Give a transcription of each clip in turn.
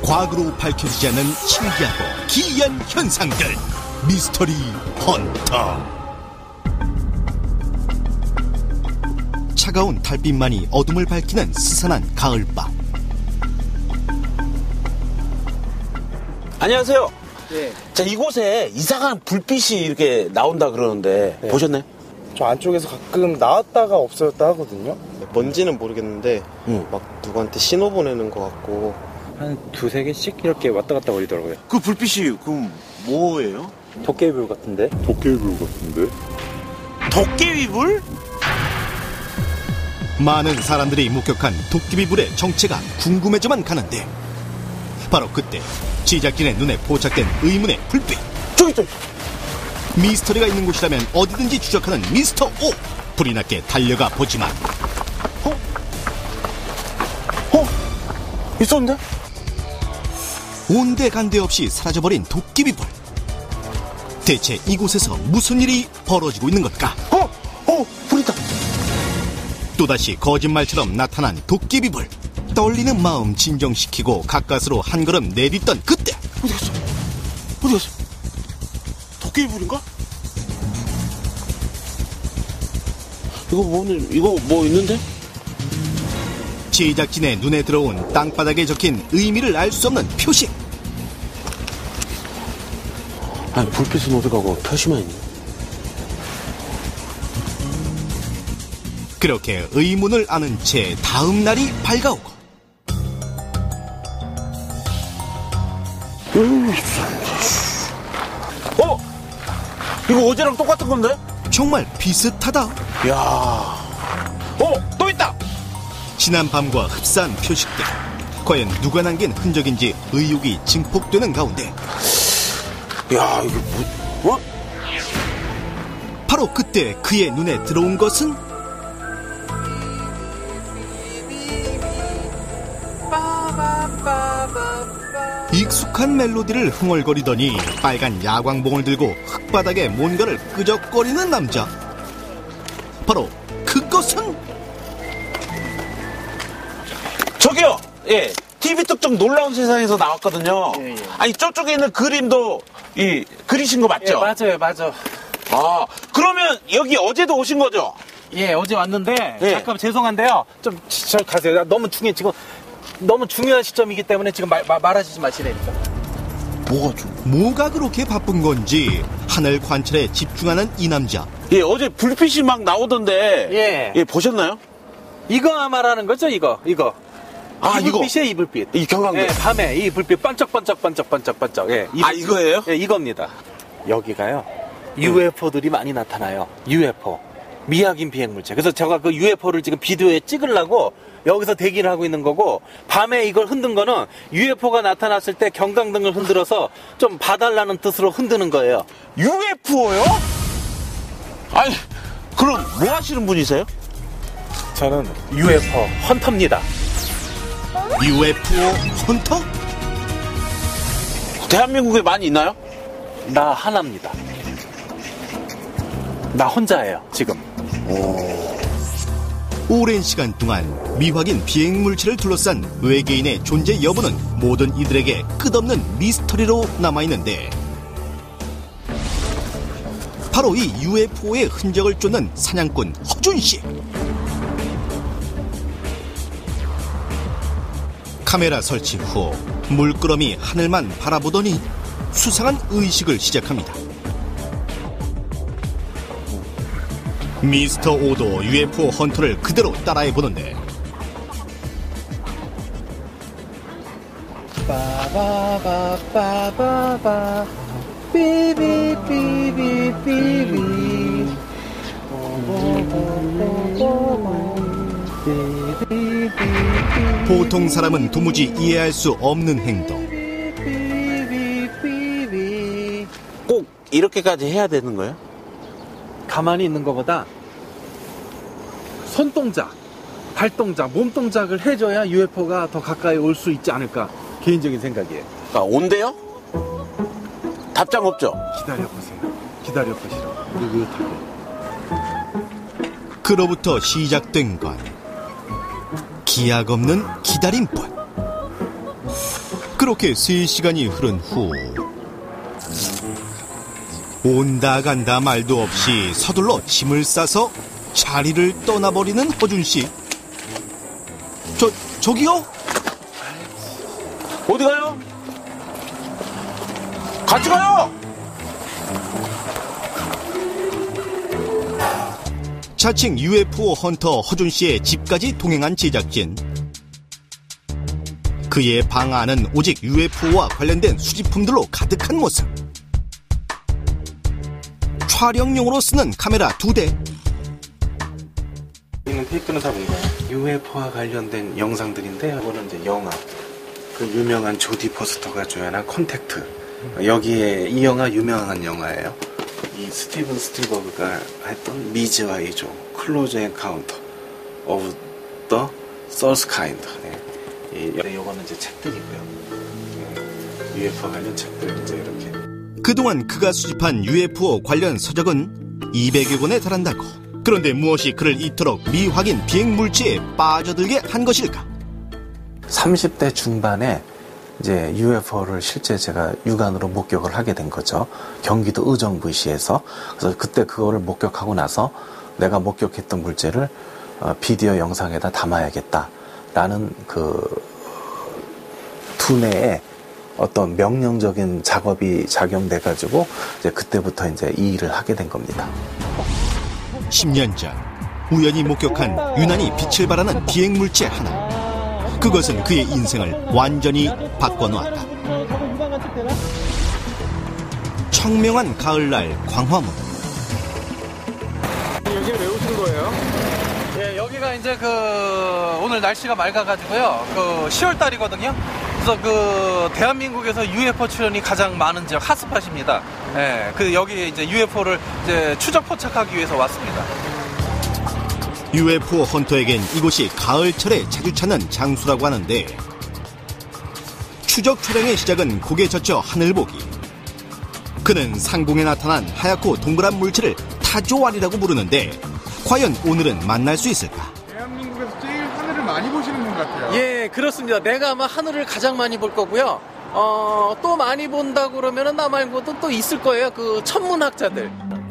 과거로 밝혀지지 않은 신기하고 기이한 현상들, 미스터리 헌터. 차가운 달빛만이 어둠을 밝히는 스산한 가을밤. 안녕하세요. 네. 자, 이곳에 이상한 불빛이 이렇게 나온다 그러는데 네. 보셨나요? 저 안쪽에서 가끔 나왔다가 없어졌다 하거든요. 뭔지는 모르겠는데 막 누구한테 신호 보내는 것 같고. 한 두세 개씩 이렇게 왔다 갔다 거리더라고요. 그 불빛이 그럼 뭐예요? 도깨비불 같은데? 도깨비불? 많은 사람들이 목격한 도깨비불의 정체가 궁금해져만 가는데, 바로 그때 제작진의 눈에 포착된 의문의 불빛. 저기 있다. 미스터리가 있는 곳이라면 어디든지 추적하는 미스터 O. 불이 났게 달려가 보지만 있었는데? 온데간데 없이 사라져버린 도깨비불. 대체 이곳에서 무슨 일이 벌어지고 있는 걸까? 불 있다. 또다시 거짓말처럼 나타난 도깨비불. 떨리는 마음 진정시키고 가까스로 한 걸음 내딛던 그때, 어디 갔어? 도깨비불인가? 이거 뭐 있는데? 제작진의 눈에 들어온 땅바닥에 적힌 의미를 알 수 없는 표식. 아니, 불빛은 어디 가고 표시만 있네. 그렇게 의문을 아는 채 다음 날이 밝아오고, 이거 어제랑 똑같은 건데? 정말 비슷하다. 이야. 또 있다. 지난 밤과 흡사한 표식들. 과연 누가 남긴 흔적인지 의혹이 증폭되는 가운데, 야, 이게 뭐? 바로 그때 그의 눈에 들어온 것은 익숙한 멜로디를 흥얼거리더니 빨간 야광봉을 들고 흙바닥에 뭔가를 끄적거리는 남자. 바로 그것은 저기요. 예. TV 특종 놀라운 세상에서 나왔거든요. 예. 아니, 저쪽에 있는 그림도 그리신 거 맞죠? 예, 맞아. 아, 그러면 여기 어제도 오신 거죠? 예, 어제 왔는데 예. 잠깐 죄송한데요. 좀 저 가세요. 나 너무 중요한 시점이기 때문에 지금 말하시지 마시라니까. 뭐가 그렇게 바쁜 건지 하늘 관찰에 집중하는 이 남자. 예, 어제 불빛이 막 나오던데. 예. 보셨나요? 이거 말하는 거죠, 이거. 아, 이 불빛이에요, 이 불빛. 이 경광등. 예, 밤에 이 불빛 반짝반짝. 예. 이거예요? 예, 이겁니다. 여기가요. UFO들이 많이 나타나요. UFO. 미확인 비행물체. 그래서 제가 그 UFO를 지금 비디오에 찍으려고 여기서 대기를 하고 있는 거고, 밤에 이걸 흔든 거는 UFO가 나타났을 때 경광등을 흔들어서 좀 봐달라는 뜻으로 흔드는 거예요. UFO요? 아니, 그럼 뭐 하시는 분이세요? 저는 UFO 헌터입니다. UFO 헌터? 대한민국에 많이 있나요? 나 하나입니다. 나 혼자예요, 지금. 오랜 시간 동안 미확인 비행물체를 둘러싼 외계인의 존재 여부는 모든 이들에게 끝없는 미스터리로 남아있는데, 바로 이 UFO의 흔적을 쫓는 사냥꾼 허준씨. 카메라 설치 후 물끄러미 하늘만 바라보더니 수상한 의식을 시작합니다. 미스터 오도 UFO 헌터를 그대로 따라해보는데, 빠바바바바바 삐비삐비삐비 보통 사람은 도무지 이해할 수 없는 행동. 꼭 이렇게까지 해야 되는 거예요? 가만히 있는 것보다 손동작, 발동작, 몸동작을 해줘야 UFO가 더 가까이 올 수 있지 않을까, 개인적인 생각이에요. 온대요? 답장 없죠? 기다려보시라. 느긋하게. 그로부터 시작된 건 기약 없는 기다림뿐. 그렇게 3시간이 흐른 후 온다 간다 말도 없이 서둘러 짐을 싸서 자리를 떠나버리는 허준씨. 저기요? 어디 가요? 같이 가요! 자칭 UFO 헌터 허준씨의 집까지 동행한 제작진. 그의 방 안은 오직 UFO와 관련된 수집품들로 가득한 모습. 촬영용으로 쓰는 카메라 2대. 있는 테이프는 다 뭔가요? UFO와 관련된 영상들인데, 이거는 이제 영화. 그 유명한 조디 포스터가 주연한 컨택트. 여기에 이 영화 유명한 영화예요. 이 스티븐 스필버그가 했던 미즈와 이조, 클로즈 엔카운터 오브 더 서스 카인드. 이거는 이제 책들이고요. UFO 관련 책들 이제 이렇게. 그동안 그가 수집한 UFO 관련 서적은 200여 권에 달한다고. 그런데 무엇이 그를 이토록 미확인 비행 물체에 빠져들게 한 것일까? 30대 중반에 이제 UFO를 실제 제가 육안으로 목격을 하게 된 거죠. 경기도 의정부시에서. 그래서 그때 그거를 목격하고 나서 내가 목격했던 물체를 비디오 영상에다 담아야겠다라는 그 두뇌에 어떤 명령적인 작업이 작용돼가지고 이제 그때부터 이제 이 일을 하게 된 겁니다. 10년 전 우연히 목격한 유난히 빛을 발하는 비행 물체 하나. 그것은 그의 인생을 완전히 바꿔놓았다. 청명한 가을날 광화문. 여기 왜 오신 거예요? 예, 여기가 이제 오늘 날씨가 맑아가지고요. 10월 달이거든요. 그래서 대한민국에서 UFO 출현이 가장 많은 지역 핫스팟입니다. 예, 여기 이제 UFO를 이제 추적 포착하기 위해서 왔습니다. UFO 헌터에겐 이곳이 가을철에 자주 찾는 장소라고 하는데, 추적 촬영의 시작은 고개 젖혀 하늘 보기. 그는 상공에 나타난 하얗고 동그란 물체를 타조알이라고 부르는데, 과연 오늘은 만날 수 있을까? 대한민국에서 제일 하늘을 많이 보시는 분 같아요. 예, 그렇습니다. 내가 아마 하늘을 가장 많이 볼 거고요. 또 많이 본다고 그러면은 나 말고도 또 있을 거예요. 천문학자들.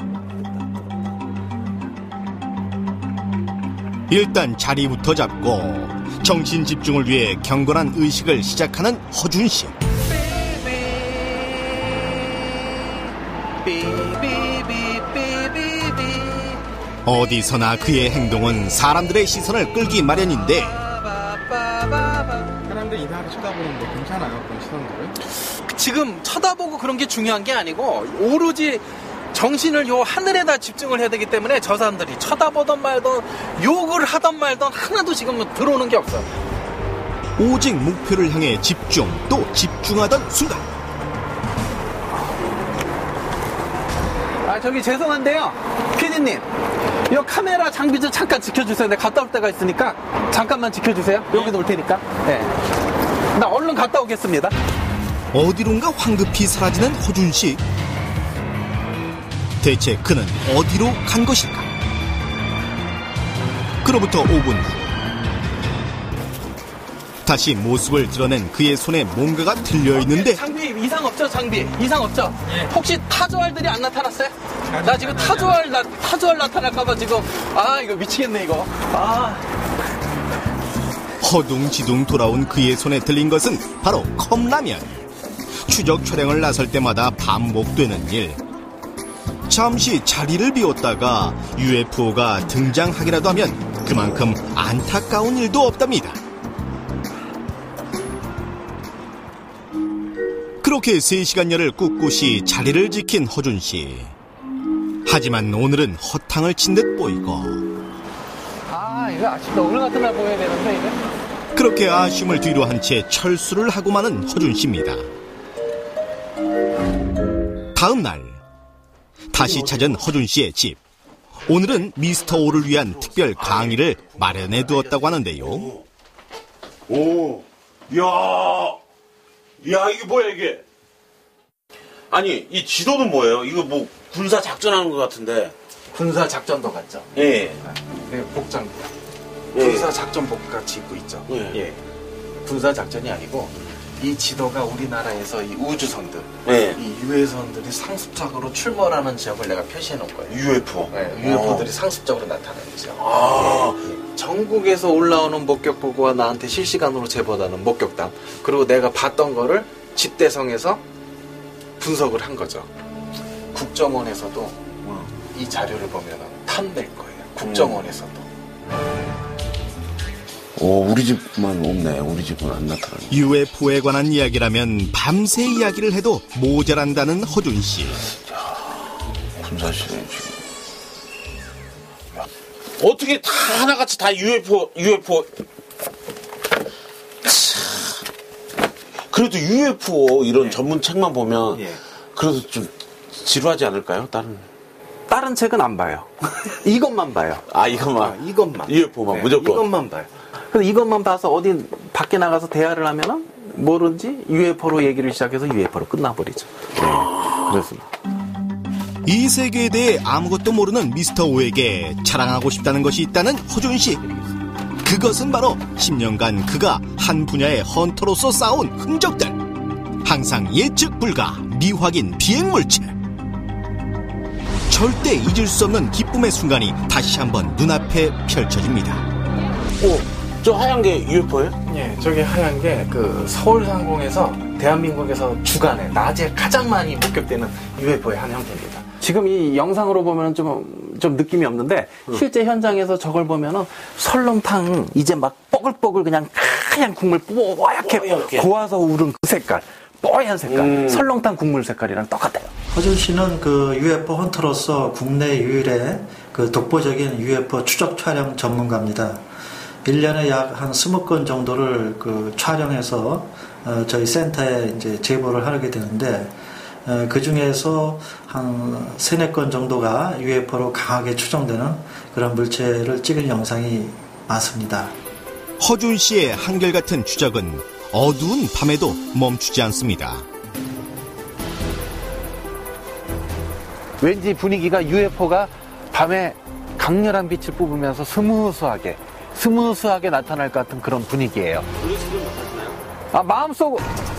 일단 자리부터 잡고 정신 집중을 위해 경건한 의식을 시작하는 허준씨. 어디서나 그의 행동은 사람들의 시선을 끌기 마련인데, 사람들 이상하게 쳐다보는데 괜찮아요, 그런 시선들은? 지금 쳐다보고 그런 게 중요한 게 아니고 오로지 정신을 요 하늘에다 집중을 해야 되기 때문에 저 사람들이 쳐다보던 말던 욕을 하던 말던 하나도 지금 들어오는 게 없어. 오직 목표를 향해 집중 또 집중하던 순간, 저기 죄송한데요, 피디님, 이 카메라 장비 좀 잠깐 지켜주세요. 내가 갔다 올 때가 있으니까 잠깐만 지켜주세요. 여기 놓을 테니까. 네. 나 얼른 갔다 오겠습니다. 어디론가 황급히 사라지는 허준씨. 대체 그는 어디로 간 것일까? 그로부터 5분 후, 다시 모습을 드러낸 그의 손에 뭔가가 들려있는데, 장비 이상 없죠? 장비 이상 없죠? 네. 혹시 타조알들이 안 나타났어요? 나 지금 타조알 나타날까봐 지금 이거 미치겠네 이거. 허둥지둥 돌아온 그의 손에 들린 것은 바로 컵라면. 추적 촬영을 나설 때마다 반복되는 일. 잠시 자리를 비웠다가 UFO가 등장하기라도 하면 그만큼 안타까운 일도 없답니다. 그렇게 3시간여를 꿋꿋이 자리를 지킨 허준씨. 하지만 오늘은 허탕을 친 듯 보이고, 이거 아침도 오늘 같은 날 보여야 되는데 이거. 그렇게 아쉬움을 뒤로 한 채 철수를 하고 마는 허준씨입니다. 다음 날 다시 찾은 허준씨의 집. 오늘은 미스터 오를 위한 특별 강의를 마련해 두었다고 하는데요. 오, 야, 이게 뭐야, 이게? 아니, 이 지도는 뭐예요? 이거 뭐, 군사 작전하는 것 같은데. 군사 작전도 같죠? 예. 네, 복장입니다. 예. 군사 작전복 같이 입고 있죠? 예. 군사 작전이 아니고 이 지도가 우리나라에서 이 우주선들, 네. 이 유해선들이 상습적으로 출몰하는 지역을 내가 표시해 놓은 거예요. UFO. 네, UFO들이 상습적으로 나타나는 지역. 아. 전국에서 올라오는 목격 보고와 나한테 실시간으로 제보하는 목격담, 그리고 내가 봤던 거를 집대성에서 분석을 한 거죠. 국정원에서도 이 자료를 보면 탐낼 거예요. 국정원에서도. 우리 집만 없네. 우리 집은 안 나타나네. UFO에 관한 이야기라면 밤새 이야기를 해도 모자란다는 허준 씨. 군사시대 지금. 어떻게 다 하나같이 다 UFO. 그래도 UFO 이런 전문 책만 보면 그래도 좀 지루하지 않을까요? 다른 책은 안 봐요. 이것만 봐요. 이것만. 이것만. UFO만 무조건. 이것만 봐요. 그래서 이것만 봐서 어디 밖에 나가서 대화를 하면은 뭐든지 UFO로 얘기를 시작해서 UFO로 끝나버리죠. 그렇습니다. 이 세계에 대해 아무것도 모르는 미스터 오에게 자랑하고 싶다는 것이 있다는 허준 씨. 그것은 바로 10년간 그가 한 분야의 헌터로서 쌓아온 흔적들. 항상 예측 불가, 미확인 비행물체. 절대 잊을 수 없는 기쁨의 순간이 다시 한번 눈앞에 펼쳐집니다. 저 하얀 게 UFO예요? 예, 저기 하얀 게 그 서울상공에서 대한민국에서 주간에 낮에 가장 많이 목격되는 UFO의 한 형태입니다. 지금 이 영상으로 보면 좀 느낌이 없는데 실제 현장에서 저걸 보면은 설렁탕 이제 막 뽀글뽀글 그냥 하얀 국물 뽀얗게 고와서 우른 그 색깔, 뽀얀 색깔, 설렁탕 국물 색깔이랑 똑같아요. 허준 씨는 그 UFO 헌터로서 국내 유일의 그 독보적인 UFO 추적 촬영 전문가입니다. 1년에 약 한 20건 정도를 그 촬영해서 저희 센터에 이제 제보를 하게 되는데 그 중에서 한 3-4건 정도가 UFO로 강하게 추정되는 그런 물체를 찍은 영상이 많습니다. 허준 씨의 한결같은 추적은 어두운 밤에도 멈추지 않습니다. 왠지 분위기가 UFO가 밤에 강렬한 빛을 뿜으면서 스무스하게 나타날 것 같은 그런 분위기예요. 마음속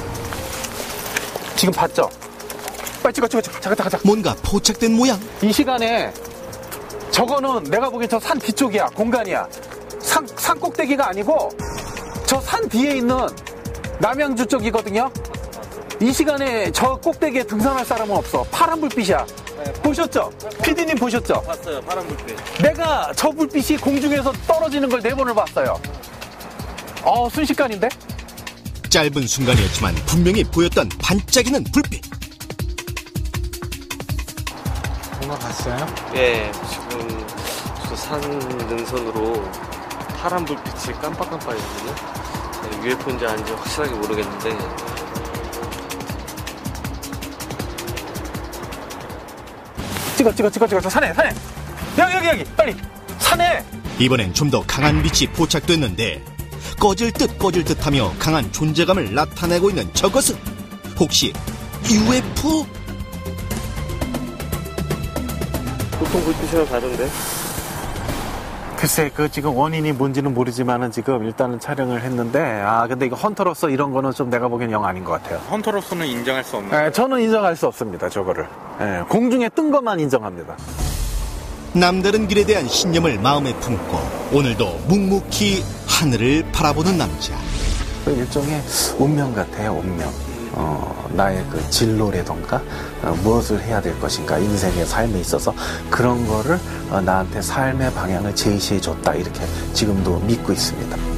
지금 봤죠? 빨리 찍어. 잠깐. 뭔가 포착된 모양. 이 시간에 저거는 내가 보기엔 저 산 뒤쪽이야. 공간이야. 산 꼭대기가 아니고 저 산 뒤에 있는 남양주 쪽이거든요. 이 시간에 저 꼭대기에 등산할 사람은 없어. 파란 불빛이야. 보셨죠? PD님 보셨죠? 봤어요. 파란 불빛. 내가 저 불빛이 공중에서 떨어지는 걸 4번을 봤어요. 순식간인데? 짧은 순간이었지만 분명히 보였던 반짝이는 불빛. 뭔가 봤어요? 예, 지금 저 산 능선으로 파란 불빛이 깜빡깜빡이거든요. UFO인지 아닌지 확실하게 모르겠는데 찍어. 산에. 여기, 빨리. 산에. 이번엔 좀 더 강한 빛이 포착됐는데 꺼질 듯 하며 강한 존재감을 나타내고 있는 저것은 혹시 UFO? 보통 불빛이랑 다른데? 글쎄, 지금 원인이 뭔지는 모르지만은 지금 일단은 촬영을 했는데, 근데 이거 헌터로서 이런 거는 좀 내가 보기엔 영 아닌 것 같아요. 헌터로서는 인정할 수 없는. 저는 인정할 수 없습니다, 저거를. 공중에 뜬 것만 인정합니다. 남다른 길에 대한 신념을 마음에 품고 오늘도 묵묵히 하늘을 바라보는 남자. 일종의 운명 같아요, 운명. 나의 그 진로라던가 무엇을 해야 될 것인가, 인생의 삶에 있어서 그런 거를 나한테 삶의 방향을 제시해 줬다, 이렇게 지금도 믿고 있습니다.